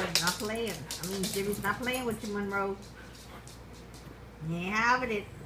not playing. I mean, Jimmy's not playing with you, Monroe. You ain't having it.